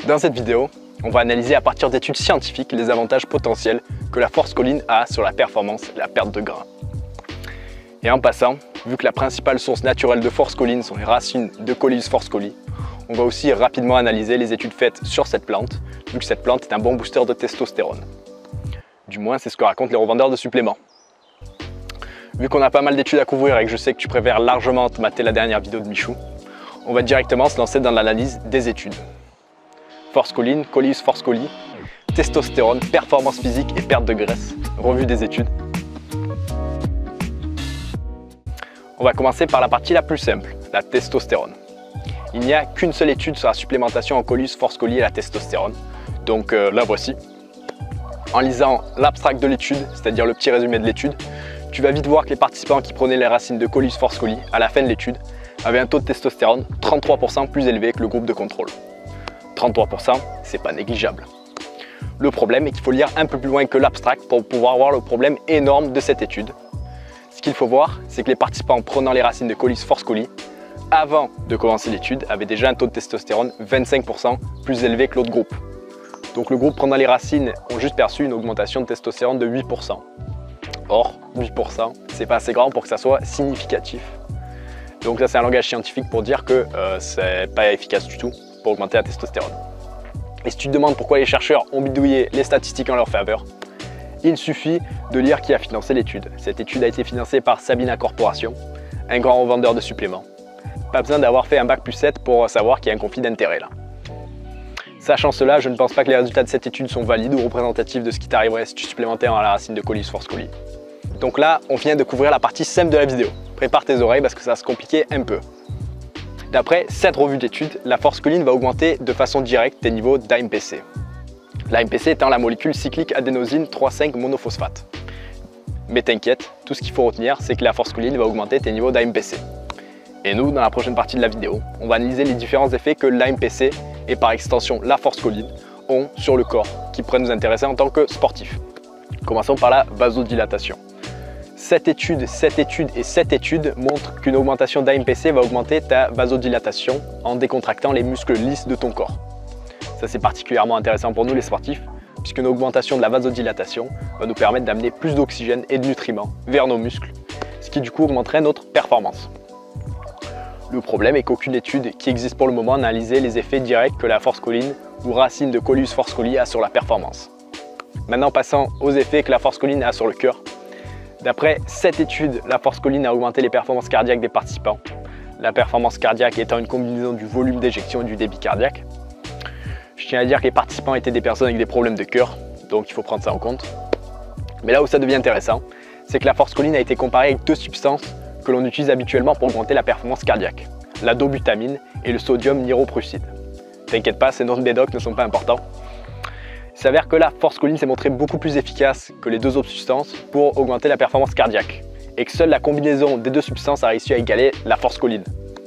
Dans cette vidéo, on va analyser à partir d'études scientifiques les avantages potentiels que la force choline a sur la performance et la perte de gras. Et en passant, vu que la principale source naturelle de force choline sont les racines de Coleus forscoli, on va aussi rapidement analyser les études faites sur cette plante, vu que cette plante est un bon booster de testostérone. Du moins, c'est ce que racontent les revendeurs de suppléments. Vu qu'on a pas mal d'études à couvrir et que je sais que tu préfères largement te mater la dernière vidéo de Michou, on va directement se lancer dans l'analyse des études. Force choline, Coleus forscoli, testostérone, performance physique et perte de graisse. Revue des études. On va commencer par la partie la plus simple, la testostérone. Il n'y a qu'une seule étude sur la supplémentation en Coleus forscoli et la testostérone, donc la voici. En lisant l'abstract de l'étude, c'est-à-dire le petit résumé de l'étude, tu vas vite voir que les participants qui prenaient les racines de Coleus forscoli à la fin de l'étude avaient un taux de testostérone 33% plus élevé que le groupe de contrôle. 33%, c'est pas négligeable. Le problème est qu'il faut lire un peu plus loin que l'abstract pour pouvoir voir le problème énorme de cette étude. Ce qu'il faut voir, c'est que les participants prenant les racines de Coleus forscoli, avant de commencer l'étude, avaient déjà un taux de testostérone 25% plus élevé que l'autre groupe. Donc le groupe prenant les racines ont juste perçu une augmentation de testostérone de 8%. Or, 8%, c'est pas assez grand pour que ça soit significatif. Donc ça, c'est un langage scientifique pour dire que c'est pas efficace du tout pour augmenter la testostérone. Et si tu te demandes pourquoi les chercheurs ont bidouillé les statistiques en leur faveur, il suffit de lire qui a financé l'étude. Cette étude a été financée par Sabina Corporation, un grand revendeur de suppléments. Pas besoin d'avoir fait un bac+7 pour savoir qu'il y a un conflit d'intérêt là. Sachant cela, je ne pense pas que les résultats de cette étude sont valides ou représentatifs de ce qui t'arriverait si tu supplémentais à la racine de Coleus forscoli. Donc là, on vient de couvrir la partie simple de la vidéo. Prépare tes oreilles parce que ça va se compliquer un peu. D'après cette revue d'études, la force choline va augmenter de façon directe tes niveaux d'AMPC. L'AMPC étant la molécule cyclique adénosine 3,5 monophosphate. Mais t'inquiète, tout ce qu'il faut retenir, c'est que la force choline va augmenter tes niveaux d'AMPC. Et nous, dans la prochaine partie de la vidéo, on va analyser les différents effets que l'AMPC et par extension la force choline ont sur le corps, qui pourraient nous intéresser en tant que sportifs. Commençons par la vasodilatation. Cette étude montrent qu'une augmentation d'AMPC va augmenter ta vasodilatation en décontractant les muscles lisses de ton corps. Ça, c'est particulièrement intéressant pour nous les sportifs, puisqu'une augmentation de la vasodilatation va nous permettre d'amener plus d'oxygène et de nutriments vers nos muscles, ce qui du coup augmenterait notre performance. Le problème est qu'aucune étude qui existe pour le moment n'a analysé les effets directs que la force choline ou racine de Coleus forscoli a sur la performance. Maintenant, passons aux effets que la force choline a sur le cœur. D'après cette étude, la force choline a augmenté les performances cardiaques des participants. La performance cardiaque étant une combinaison du volume d'éjection et du débit cardiaque. Je tiens à dire que les participants étaient des personnes avec des problèmes de cœur, donc il faut prendre ça en compte. Mais là où ça devient intéressant, c'est que la force choline a été comparée avec deux substances que l'on utilise habituellement pour augmenter la performance cardiaque, la dobutamine et le sodium nitroprusside. T'inquiète pas, ces noms de médocs ne sont pas importants. Il s'avère que la force choline s'est montrée beaucoup plus efficace que les deux autres substances pour augmenter la performance cardiaque, et que seule la combinaison des deux substances a réussi à égaler la force choline.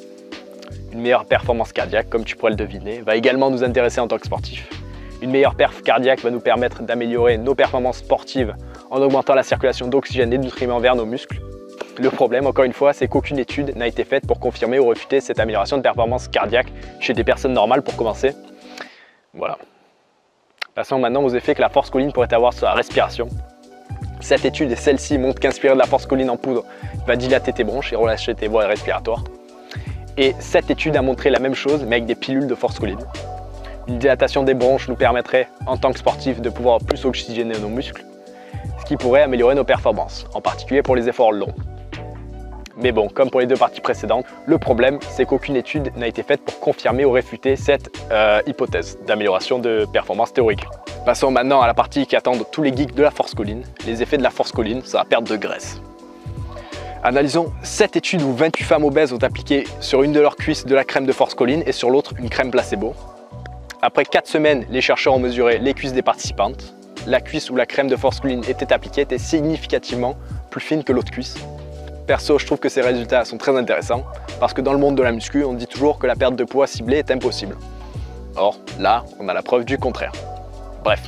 Une meilleure performance cardiaque, comme tu pourrais le deviner, va également nous intéresser en tant que sportif. Une meilleure perf cardiaque va nous permettre d'améliorer nos performances sportives en augmentant la circulation d'oxygène et de nutriments vers nos muscles. Le problème, encore une fois, c'est qu'aucune étude n'a été faite pour confirmer ou refuter cette amélioration de performance cardiaque chez des personnes normales pour commencer. Voilà. Passons maintenant aux effets que la force choline pourrait avoir sur la respiration. Cette étude et celle-ci montrent qu'inspirer de la force choline en poudre va dilater tes bronches et relâcher tes voies respiratoires. Et cette étude a montré la même chose mais avec des pilules de force choline. Une dilatation des bronches nous permettrait, en tant que sportif, de pouvoir plus oxygéner nos muscles, ce qui pourrait améliorer nos performances, en particulier pour les efforts longs. Mais bon, comme pour les deux parties précédentes, le problème, c'est qu'aucune étude n'a été faite pour confirmer ou réfuter cette hypothèse d'amélioration de performance théorique. Passons maintenant à la partie qui attend tous les geeks de la force choline, les effets de la force choline sur la perte de graisse. Analysons cette étude où 28 femmes obèses ont appliqué sur une de leurs cuisses de la crème de force choline et sur l'autre une crème placebo. Après 4 semaines, les chercheurs ont mesuré les cuisses des participantes. La cuisse où la crème de force choline était appliquée était significativement plus fine que l'autre cuisse. Perso, je trouve que ces résultats sont très intéressants parce que dans le monde de la muscu, on dit toujours que la perte de poids ciblée est impossible. Or, là, on a la preuve du contraire. Bref.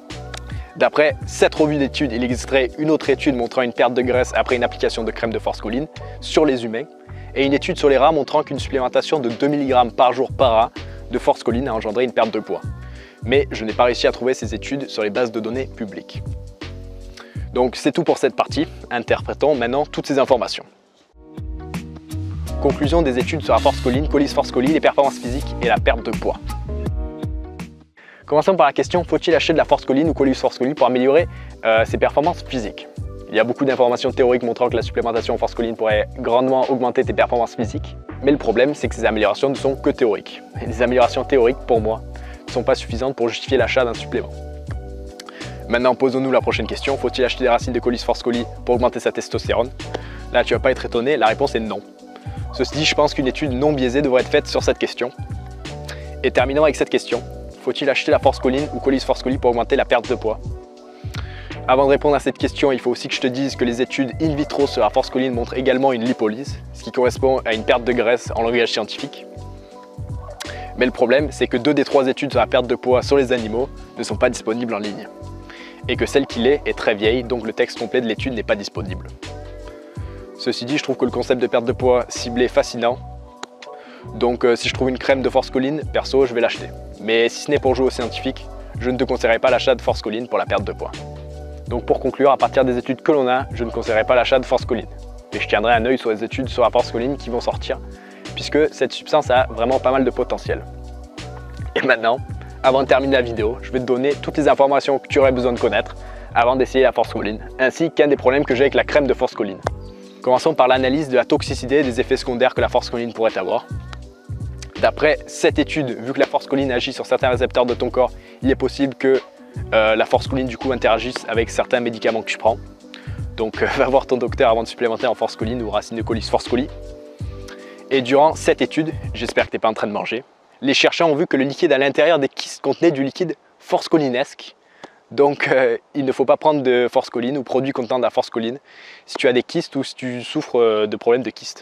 D'après cette revue d'études, il existerait une autre étude montrant une perte de graisse après une application de crème de force choline sur les humains et une étude sur les rats montrant qu'une supplémentation de 2 mg par jour par rat de force choline a engendré une perte de poids. mais je n'ai pas réussi à trouver ces études sur les bases de données publiques. Donc c'est tout pour cette partie, interprétons maintenant toutes ces informations. Conclusion des études sur la force colline, colis force colis, les performances physiques et la perte de poids. Commençons par la question, faut-il acheter de la force colline ou colis force colis pour améliorer ses performances physiques? Il y a beaucoup d'informations théoriques montrant que la supplémentation en force colline pourrait grandement augmenter tes performances physiques, mais le problème c'est que ces améliorations ne sont que théoriques. Et les améliorations théoriques, pour moi, ne sont pas suffisantes pour justifier l'achat d'un supplément. Maintenant, posons-nous la prochaine question, faut-il acheter des racines de colis force colis pour augmenter sa testostérone? Là, tu vas pas être étonné, la réponse est non. Ceci dit, je pense qu'une étude non biaisée devrait être faite sur cette question. Et terminons avec cette question, faut-il acheter la force colline ou colis force colis pour augmenter la perte de poids? Avant de répondre à cette question, il faut aussi que je te dise que les études in vitro sur la force colline montrent également une lipolyse, ce qui correspond à une perte de graisse en langage scientifique. Mais le problème, c'est que 2 des 3 études sur la perte de poids sur les animaux ne sont pas disponibles en ligne. Et que celle qui l'est est très vieille, donc le texte complet de l'étude n'est pas disponible. Ceci dit, je trouve que le concept de perte de poids ciblé est fascinant. Donc si je trouve une crème de force colline, perso, je vais l'acheter. Mais si ce n'est pour jouer aux scientifiques, je ne te conseillerais pas l'achat de force colline pour la perte de poids. Donc pour conclure, à partir des études que l'on a, je ne conseillerais pas l'achat de force colline. Mais je tiendrai un œil sur les études sur la force colline qui vont sortir, puisque cette substance a vraiment pas mal de potentiel. Et maintenant, avant de terminer la vidéo, je vais te donner toutes les informations que tu aurais besoin de connaître avant d'essayer la force colline, ainsi qu'un des problèmes que j'ai avec la crème de force colline. Commençons par l'analyse de la toxicité et des effets secondaires que la force colline pourrait avoir. D'après cette étude, vu que la force colline agit sur certains récepteurs de ton corps, il est possible que la force colline du coup interagisse avec certains médicaments que tu prends. Donc va voir ton docteur avant de supplémenter en force colline ou racine de colis force colis. Et durant cette étude, j'espère que tu n'es pas en train de manger, les chercheurs ont vu que le liquide à l'intérieur des kystes contenait du liquide force collinesque. Donc il ne faut pas prendre de force colline ou produit contenant de la force colline si tu as des kystes ou si tu souffres de problèmes de kystes.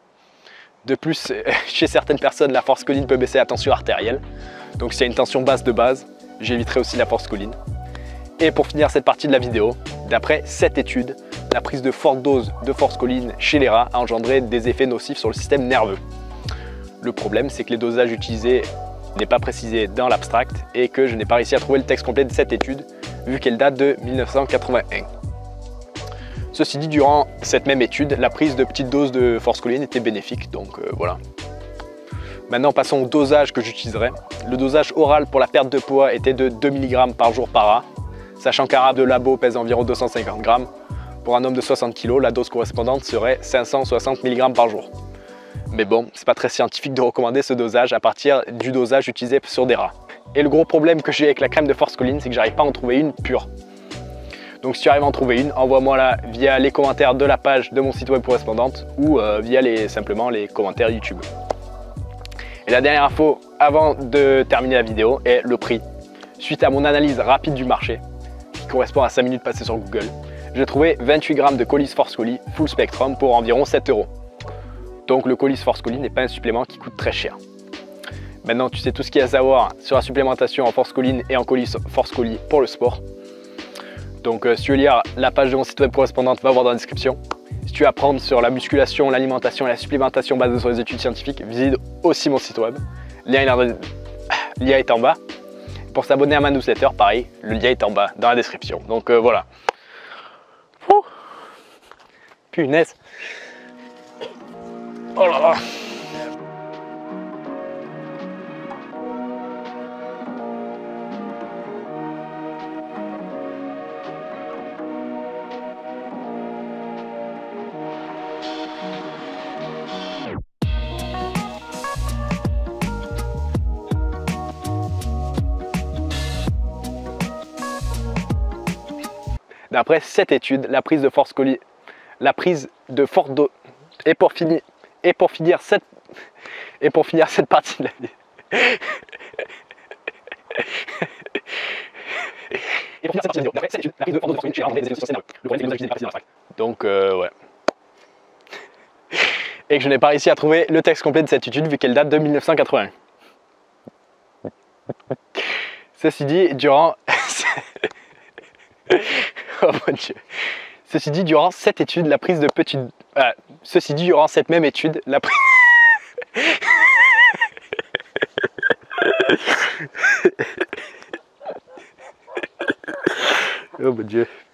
De plus, chez certaines personnes, la force colline peut baisser la tension artérielle. Donc s'il y a une tension basse de base, j'éviterai aussi la force colline. Et pour finir cette partie de la vidéo, d'après cette étude, la prise de forte dose de force colline chez les rats a engendré des effets nocifs sur le système nerveux. Le problème, c'est que les dosages utilisés n'est pas précisé dans l'abstract et que je n'ai pas réussi à trouver le texte complet de cette étude vu qu'elle date de 1981. Ceci dit, durant cette même étude, la prise de petites doses de force colline était bénéfique, donc voilà. Maintenant, passons au dosage que j'utiliserai. Le dosage oral pour la perte de poids était de 2 mg par jour par rat, sachant qu'un rat de labo pèse environ 250 g. Pour un homme de 60 kg, la dose correspondante serait 560 mg par jour. Mais bon, c'est pas très scientifique de recommander ce dosage à partir du dosage utilisé sur des rats. Et le gros problème que j'ai avec la crème de force colline, c'est que j'arrive pas à en trouver une pure. Donc si tu arrives à en trouver une, envoie-moi la via les commentaires de la page de mon site web correspondante ou via simplement les commentaires YouTube. Et la dernière info avant de terminer la vidéo est le prix. Suite à mon analyse rapide du marché, qui correspond à 5 minutes passées sur Google, j'ai trouvé 28 g de colis force colis full spectrum pour environ 7 €. Donc le colis force colis n'est pas un supplément qui coûte très cher. Maintenant tu sais tout ce qu'il y a à savoir sur la supplémentation en force colline et en colis force colis pour le sport. Donc si tu veux lire la page de mon site web correspondante, va voir dans la description. Si tu veux apprendre sur la musculation, l'alimentation et la supplémentation basée sur les études scientifiques, visite aussi mon site web. Le lien est en bas. Pour s'abonner à ma newsletter, pareil, le lien est en bas dans la description. Donc voilà. Ouh. Punaise. Oh là là. D'après cette étude, la prise de force colis, et pour finir cette partie de la vie. Donc ouais. Et que je n'ai pas réussi à trouver le texte complet de cette étude vu qu'elle date de 1981. Ceci dit, durant oh mon Dieu. Ceci dit, durant cette étude, la prise de petites... ceci dit, durant cette même étude, la prise... Oh mon Dieu.